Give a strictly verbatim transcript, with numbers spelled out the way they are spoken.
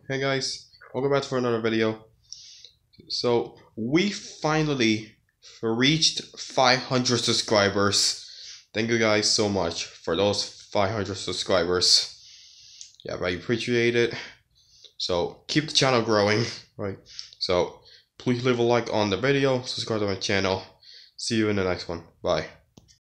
Hey guys, welcome back for another video. So we finally reached five hundred subscribers. Thank you guys so much for those five hundred subscribers. Yeah, I appreciate it. So keep the channel growing, right? So please leave a like on the video, subscribe to my channel. See you in the next one. Bye.